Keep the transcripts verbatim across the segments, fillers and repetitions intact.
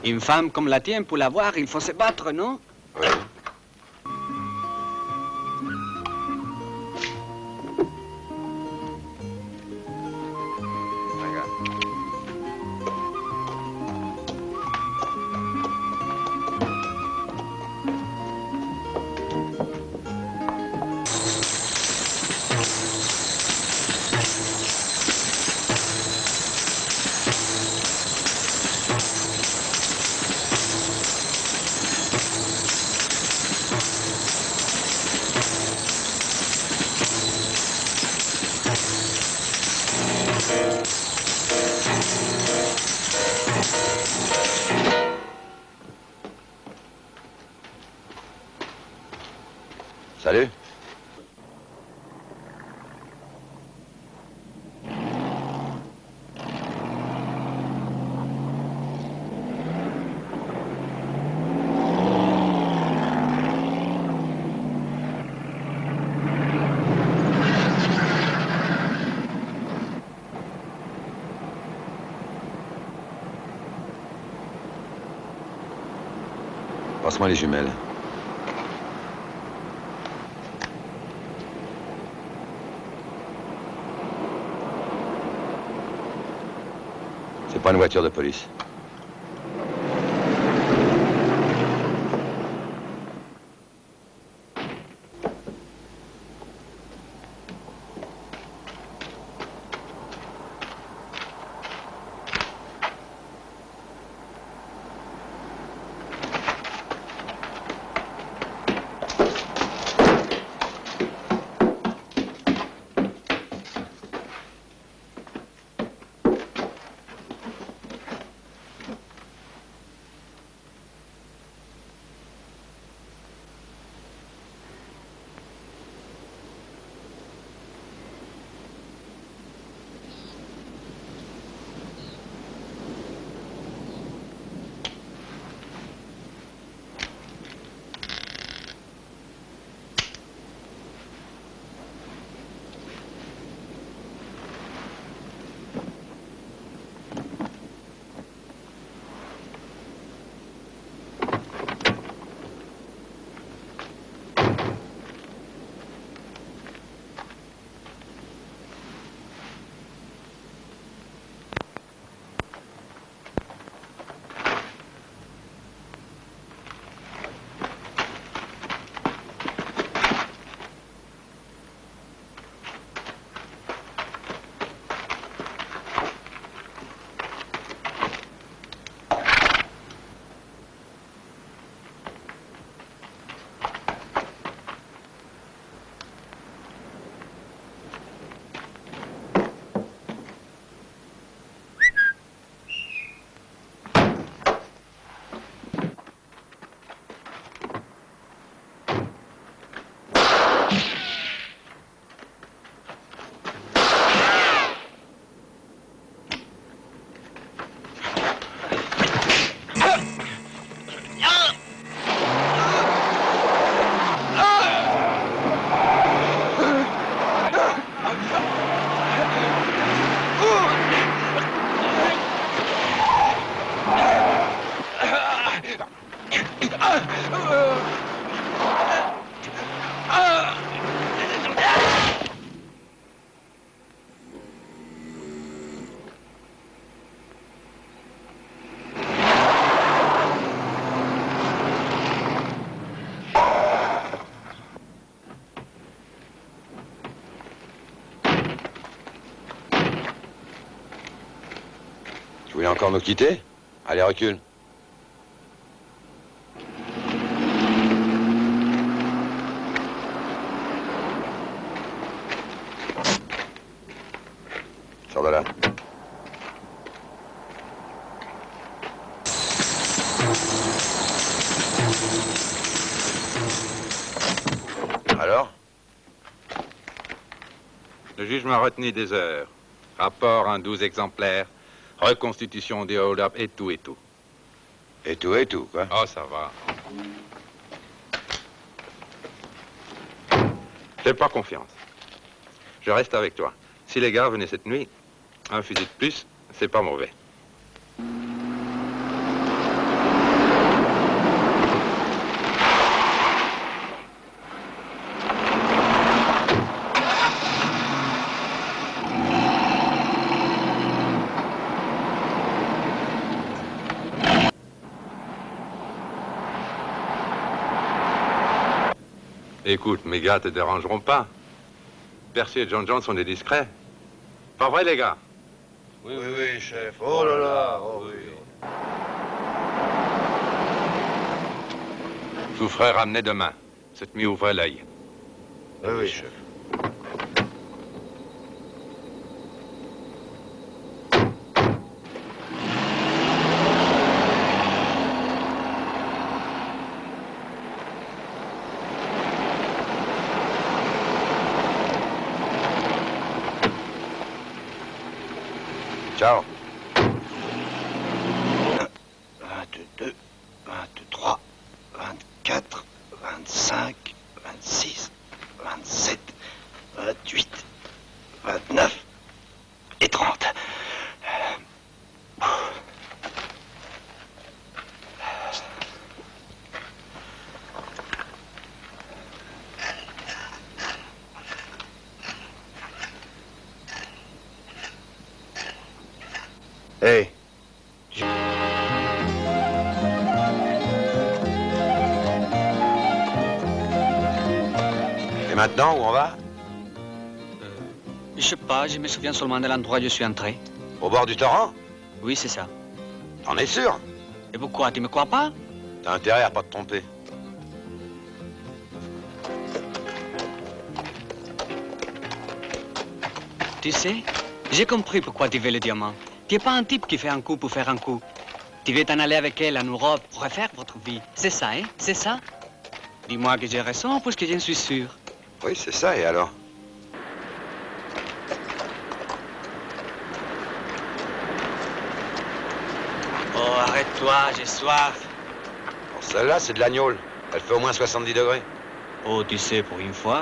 Une femme comme la tienne, pour la voir, il faut se battre, non? Oui. Salut. Passe-moi les jumelles. C'est pas une voiture de police. Tu voulais encore me quitter? Allez, recule. Sors de là. Alors? Le juge m'a retenu des heures. Rapport en douze exemplaires. Reconstitution des hold-up et tout et tout. Et tout et tout, quoi. Oh, ça va. J'ai pas confiance. Je reste avec toi. Si les gars venaient cette nuit, un fusil de plus, c'est pas mauvais. Écoute, mes gars te dérangeront pas. Percy et John John sont des discrets. Pas vrai, les gars? Oui, oui, oui, chef. Oh là là, oh oui. Je vous ferai ramener demain. Cette nuit, ouvrez l'œil. Oui, oui, chef. Ciao. vingt-deux, vingt-trois, vingt-quatre, vingt-cinq, vingt-six, vingt-sept, vingt-huit, vingt-neuf et trente. Hey. Et maintenant, où on va? Euh, je sais pas, je me souviens seulement de l'endroit où je suis entré. Au bord du torrent? Oui, c'est ça. T'en es sûr? Et pourquoi, tu me crois pas? T'as intérêt à pas te tromper. Tu sais, j'ai compris pourquoi tu veux le diamant. Tu n'es pas un type qui fait un coup pour faire un coup. Tu veux t'en aller avec elle en Europe pour refaire votre vie. C'est ça, hein? C'est ça? Dis-moi que j'ai raison, puisque je suis sûr. Oui, c'est ça, et alors? Oh, arrête-toi, j'ai soif. Bon, celle-là, c'est de l'agneau. Elle fait au moins soixante-dix degrés. Oh, tu sais, pour une fois.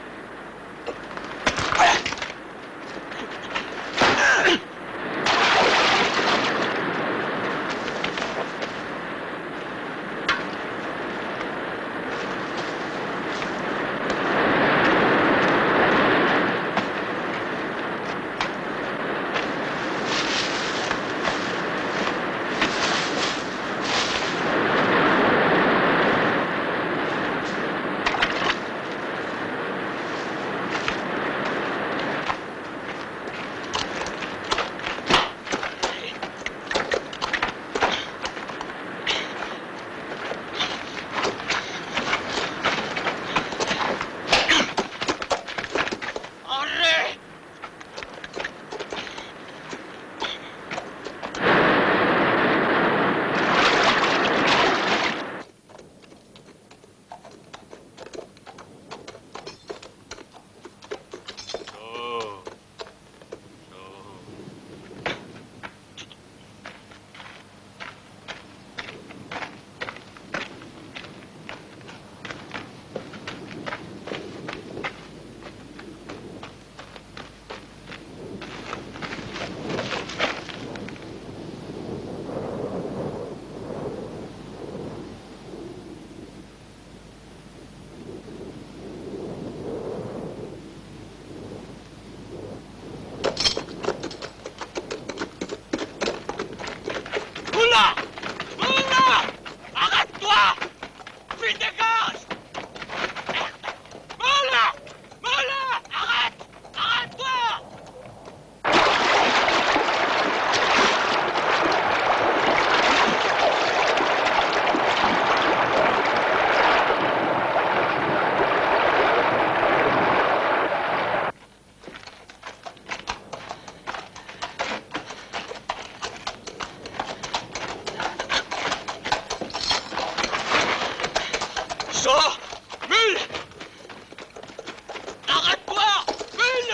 Sors! Mule! Arrête-toi! Mule!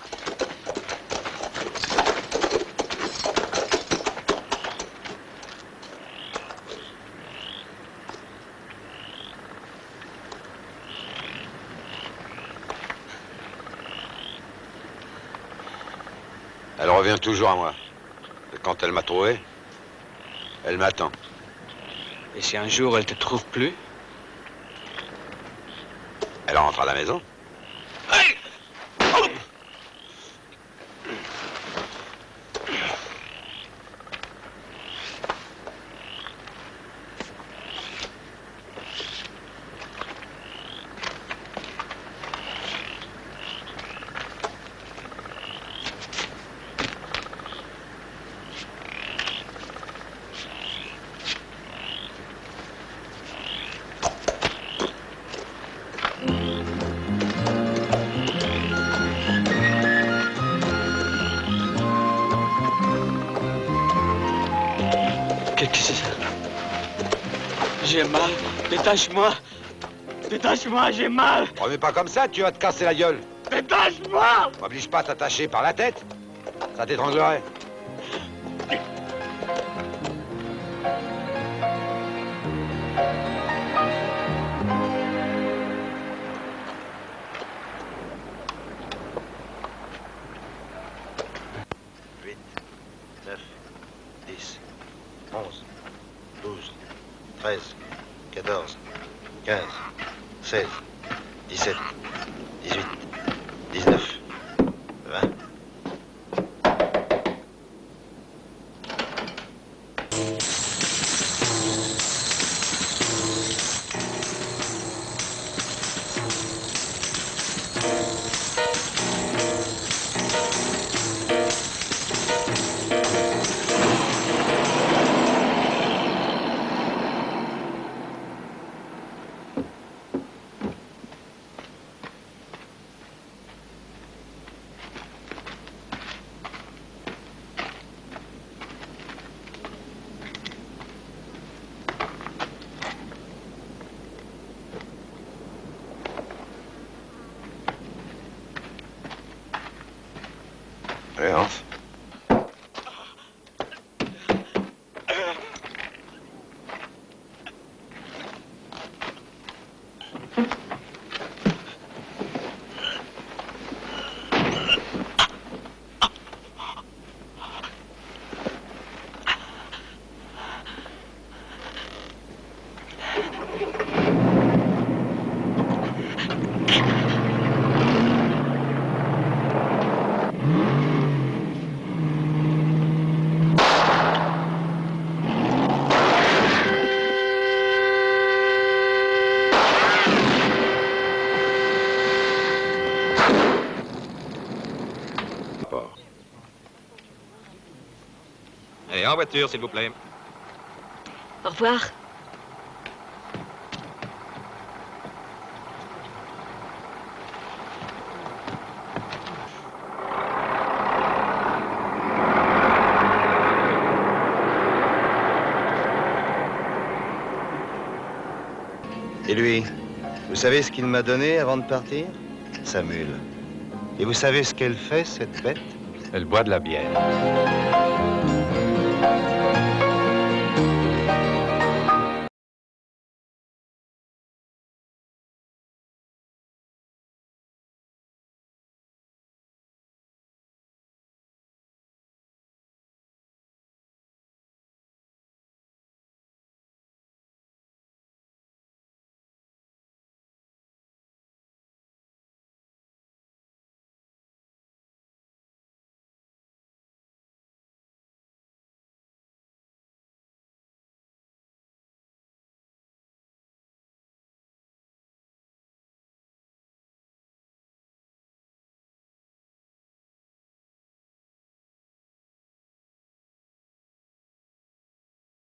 Elle revient toujours à moi. Et quand elle m'a trouvé, elle m'attend. Et si un jour elle te trouve plus? Elle rentre à la maison. Hey! Oh! qu'est-ce que c'est? J'ai mal. Détache-moi. Détache-moi, j'ai mal. Remets pas comme ça, tu vas te casser la gueule. Détache-moi. M'oblige pas à t'attacher par la tête. Ça t'étranglerait. huit, neuf, dix, onze, douze, treize, quatorze, quinze, seize, dix-sept, dix-huit, dix-neuf, vingt. Allez, Hans. Et en voiture, s'il vous plaît. Au revoir. Et lui, vous savez ce qu'il m'a donné avant de partir? Sa mule. Et vous savez ce qu'elle fait, cette bête? Elle boit de la bière.